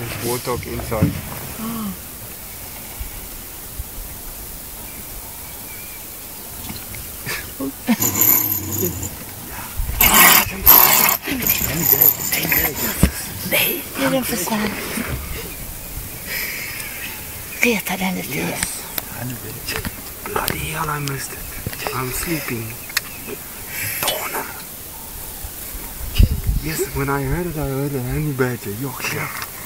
warthog inside. Oh. Nej, det är den försvann. Retar den lite igen. Bloody hell, I missed it. I'm sleeping. Yes, when I heard it, I heard a honey badger. Yorkshire.